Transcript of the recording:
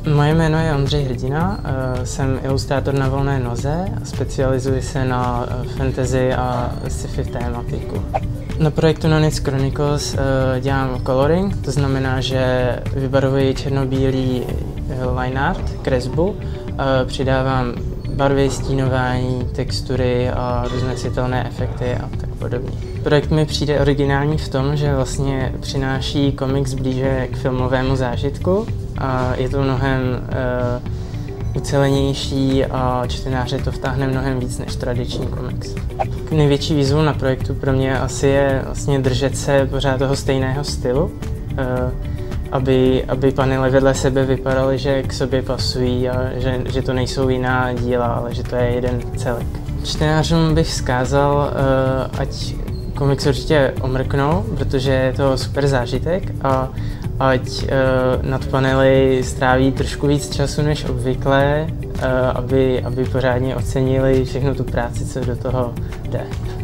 Moje jméno je Ondra Hrdina, jsem ilustrátor na volné noze a specializuji se na fantasy a sci-fi tématiku. Na projektu Nanits dělám coloring, to znamená, že vybarvuji černobílý line art, kresbu, přidávám barvy, stínování, textury a různé světelné efekty a tak podobně. Projekt mi přijde originální v tom, že vlastně přináší komiks blíže k filmovému zážitku a je to mnohem ucelenější a čtenáře to vtáhne mnohem víc než tradiční komiks. Největší výzvou na projektu pro mě asi je vlastně držet se pořád toho stejného stylu, aby panely vedle sebe vypadaly, že k sobě pasují a že to nejsou jiná díla, ale že to je jeden celek. Čtenářům bych vzkázal, ať komiks určitě omrknou, protože je to super zážitek a ať nad panely stráví trošku víc času než obvykle, aby pořádně ocenili všechnu tu práci, co do toho jde.